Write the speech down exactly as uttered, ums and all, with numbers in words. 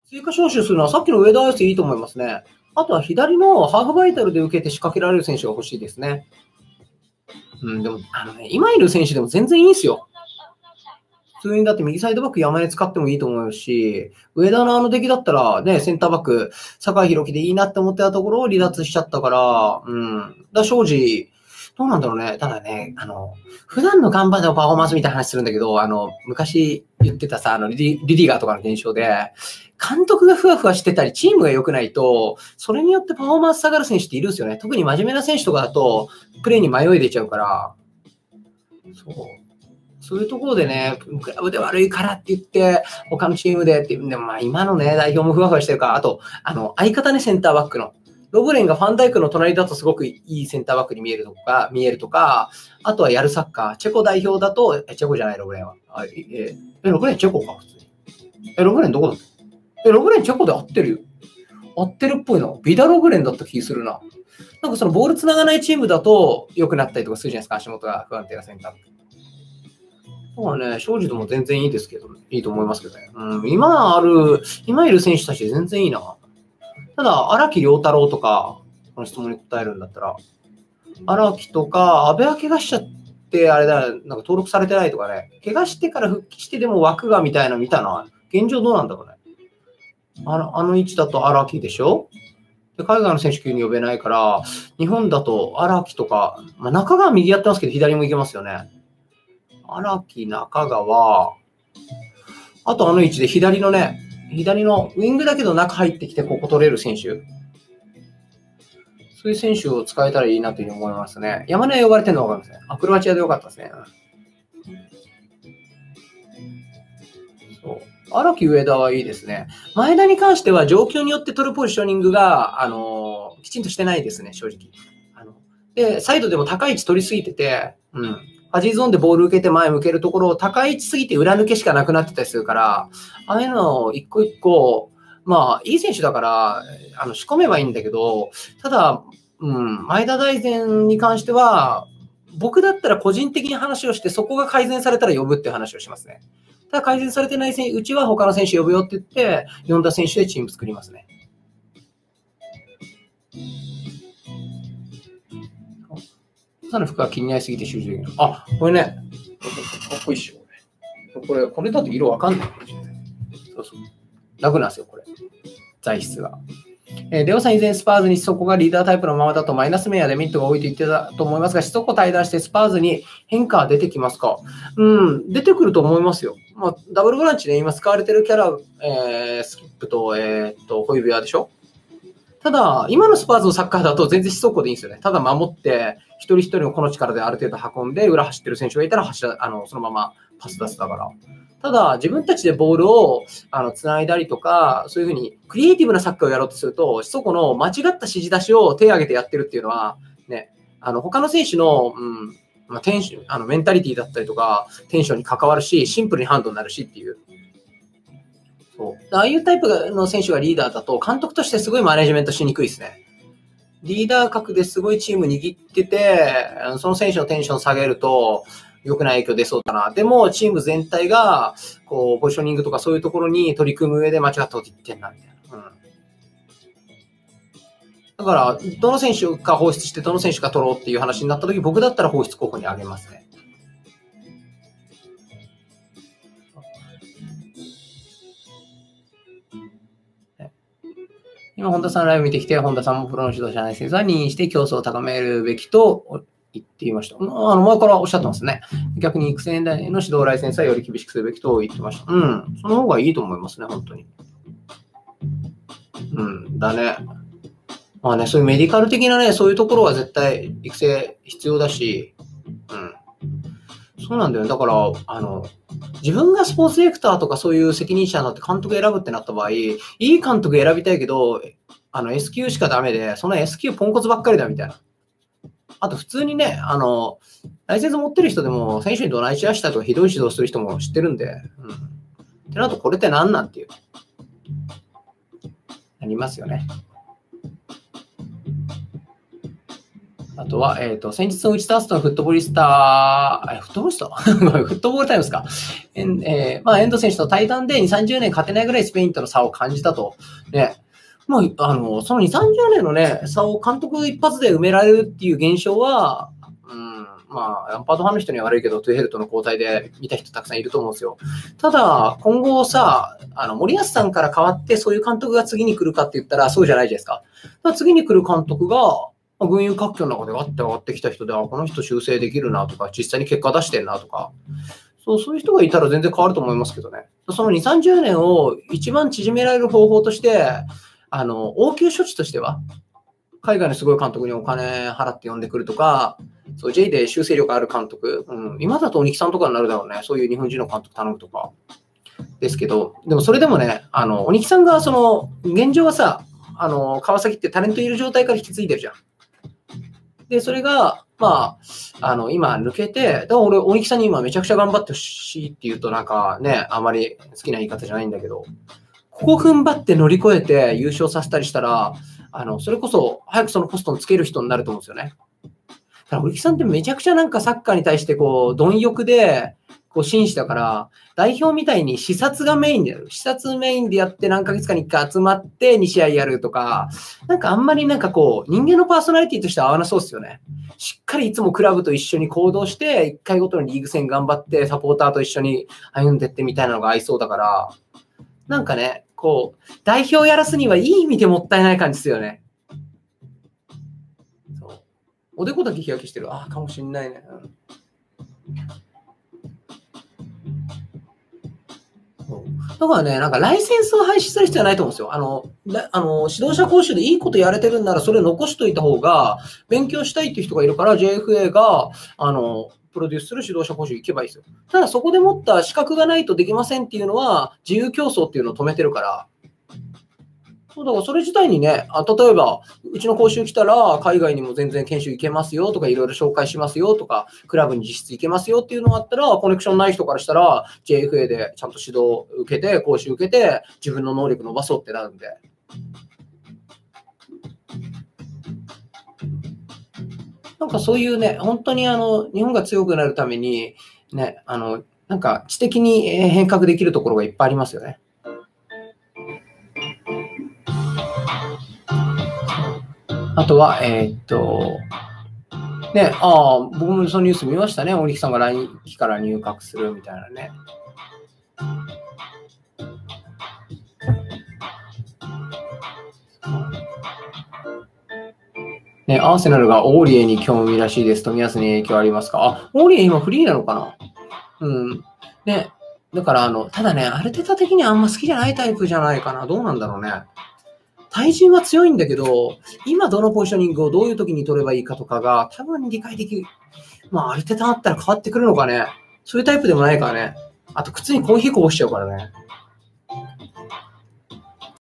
追加招集するのはさっきの上田綺世いいと思いますね。あとは左のハーフバイタルで受けて仕掛けられる選手が欲しいですね。うん、でも、あのね、今いる選手でも全然いいんですよ。普通にだって右サイドバック山根使ってもいいと思うし、上田のあの出来だったらね、センターバック、酒井宏樹でいいなって思ってたところを離脱しちゃったから、うん。だ、庄司、どうなんだろうね。ただね、あの、普段の頑張りのパフォーマンスみたいな話するんだけど、あの、昔言ってたさ、あのリディ、リディガーとかの現象で、監督がふわふわしてたり、チームが良くないと、それによってパフォーマンス下がる選手っているんですよね。特に真面目な選手とかだと、プレーに迷い出ちゃうから、そう。そういうところでね、クラブで悪いからって言って、他のチームでって、でもまあ今のね、代表もふわふわしてるから、あと、あの、相方ね、センターバックの。ロブレンがファンダイクの隣だとすごくいいセンターバックに見えるとか、見えるとか、あとはやるサッカー。チェコ代表だと、え、チェコじゃない、ロブレンは。あえ、え、ロブレンチェコか、普通に。え、ロブレンどこだっけ？え、ロブレンチェコで合ってるよ。合ってるっぽいな。ビダロブレンだった気するな。なんかそのボール繋がないチームだと良くなったりとかするじゃないですか、足元が不安定なセンターバック。そうね、庄司とも全然いいですけど、いいと思いますけどね。うん、今ある、今いる選手たち全然いいな。ただ、荒木遼太郎とか、この質問に答えるんだったら、荒木とか、安倍は怪我しちゃって、あれだ、なんか登録されてないとかね、怪我してから復帰してでも枠がみたいなの見たのは、現状どうなんだろうね。あの、あの位置だと荒木でしょ？で海外の選手急に呼べないから、日本だと荒木とか、まあ、中川右やってますけど、左もいけますよね。荒木、中川、あとあの位置で左のね、左のウィングだけど中入ってきてここ取れる選手。そういう選手を使えたらいいなというふうに思いますね。山根呼ばれてるのわかりますね。あ、クロアチアでよかったですね。そう。荒木上田はいいですね。前田に関しては状況によって取るポジショニングが、あのー、きちんとしてないですね、正直。あので、サイドでも高い位置取りすぎてて、うん。ファジーゾーンでボール受けて前向けるところを高い位置すぎて裏抜けしかなくなってたりするから、ああいうのを一個一個、まあ、いい選手だから、あの、仕込めばいいんだけど、ただ、うん、前田大然に関しては、僕だったら個人的に話をして、そこが改善されたら呼ぶっていう話をしますね。ただ改善されてない選手、うちは他の選手呼ぶよって言って、呼んだ選手でチーム作りますね。朝の服が気になりすぎて集中できない。あ、これね、かっこいいっしょ。これ、これだと色わかんないかもしれない。そうそう。楽なんですよ、これ。材質が。えー、レオさん以前スパーズにそこがリーダータイプのままだとマイナス面やデメリットが多いと言ってたと思いますが、そこ対談してスパーズに変化は出てきますか？うん、出てくると思いますよ。まあ、ダブルボランチで今使われてるキャラ、えー、スキップと、えー、っと、ホイビアでしょ？ただ、今のスパーズのサッカーだと全然シソコでいいんですよね。ただ守って、一人一人のこの力である程度運んで、裏走ってる選手がいたら走ら、あの、そのままパス出すだから。ただ、自分たちでボールをあの繋いだりとか、そういうふうにクリエイティブなサッカーをやろうとすると、そこの間違った指示出しを手を挙げてやってるっていうのは、ね、あの他の選手の、うんまあ、テンション、あのメンタリティだったりとか、テンションに関わるし、シンプルにハンドになるしっていう。そうああいうタイプの選手がリーダーだと、監督としてすごいマネジメントしにくいですね。リーダー格ですごいチーム握ってて、その選手のテンション下げると、良くない影響出そうだな。でも、チーム全体が、こう、ポジショニングとかそういうところに取り組む上で間違ったこと言ってんな、みたいな。うん。だから、どの選手か放出して、どの選手か取ろうっていう話になったとき、僕だったら放出候補に挙げますね。今、本田さんライブ見てきて、本田さんもプロの指導者ない選手は任意して競争を高めるべきと言っていました。あの前からおっしゃってますね。逆に育成年代の指導ライセンスはより厳しくするべきと言ってました。うん。その方がいいと思いますね、本当に。うん、だね。まあね、そういうメディカル的なね、そういうところは絶対育成必要だし、うん。そうなんだよね。だから、あの、自分がスポーツディレクターとかそういう責任者になって監督選ぶってなった場合、いい監督選びたいけど、あの S 級しかダメで、その S 級ポンコツばっかりだみたいな。あと普通にね、あの、ライセンス持ってる人でも選手にどないしやしたとかひどい指導する人も知ってるんで、うん。ってなるとこれって何なんていう。なりますよね。 あとは、えっ、ー、と、先日の打ち出すとのフットボリスター、フットボリスターフットボールタイムですか。えー、えー、まあ、遠藤選手と対談でに、さんじゅうねん勝てないぐらいスペインとの差を感じたと。ね。まあ、あの、そのに、さんじゅうねんのね、差を監督一発で埋められるっていう現象は、うん、まあ、ランパードファンの人には悪いけど、トゥエヘルとの交代で見た人たくさんいると思うんですよ。ただ、今後さ、あの、森保さんから変わってそういう監督が次に来るかって言ったらそうじゃないじゃないですか。だから次に来る監督が、群雄割拠の中でわって上がってきた人で、あ、この人修正できるなとか、実際に結果出してんなとか、そう、そういう人がいたら全然変わると思いますけどね。そのに、さんじゅうねんを一番縮められる方法として、あの、応急処置としては、海外のすごい監督にお金払って呼んでくるとか、そう、J で修正力ある監督、うん、今だと鬼木さんとかになるだろうね。そういう日本人の監督頼むとか。ですけど、でもそれでもね、あの、鬼木さんがその、現状はさ、あの、川崎ってタレントいる状態から引き継いでるじゃん。で、それが、まあ、あの、今抜けて、だから俺、鬼木さんに今めちゃくちゃ頑張ってほしいって言うとなんかね、あまり好きな言い方じゃないんだけど、ここ踏ん張って乗り越えて優勝させたりしたら、あの、それこそ早くそのポストにつける人になると思うんですよね。だから鬼木さんってめちゃくちゃなんかサッカーに対してこう、貪欲で、こう紳士だから、代表みたいに視察がメインでやる。視察メインでやって何ヶ月かにいっかい集まってに試合やるとか、なんかあんまりなんかこう、人間のパーソナリティとしては合わなそうですよね。しっかりいつもクラブと一緒に行動して、いっかいごとにリーグ戦頑張って、サポーターと一緒に歩んでってみたいなのが合いそうだから、なんかね、こう、代表やらすにはいい意味でもったいない感じですよね。そう。おでこだけ日焼けしてる。ああ、かもしんないね。うんだからね、なんかライセンスを廃止する必要はないと思うんですよ。あの、あの指導者講習でいいことやれてるんならそれ残しといた方が、勉強したいっていう人がいるから ジェイエフエー が、あの、プロデュースする指導者講習行けばいいですよ。ただそこで持った資格がないとできませんっていうのは、自由競争っていうのを止めてるから、そうだからそれ自体にね、あ例えば、うちの講習来たら、海外にも全然研修行けますよとか、いろいろ紹介しますよとか、クラブに実質行けますよっていうのがあったら、コネクションない人からしたら、ジェイエフエー でちゃんと指導受けて、講習受けて、自分の能力伸ばそうってなるんで。なんかそういうね、本当にあの、日本が強くなるために、ね、あの、なんか知的に変革できるところがいっぱいありますよね。あとは、えー、っと、ね、ああ、僕もそのニュース見ましたね。鬼木さんが来期から入閣するみたいなね。ね、アーセナルがオーリエに興味らしいです。冨安に影響ありますか？あ、オーリエ今フリーなのかな？うん。ね、だからあの、ただね、アルテタ的にはあんま好きじゃないタイプじゃないかな。どうなんだろうね。対人は強いんだけど、今どのポジショニングをどういう時に取ればいいかとかが多分理解できる。まあ、ある程度あったら変わってくるのかね。そういうタイプでもないからね。あと、靴にコーヒーこぼしちゃうからね。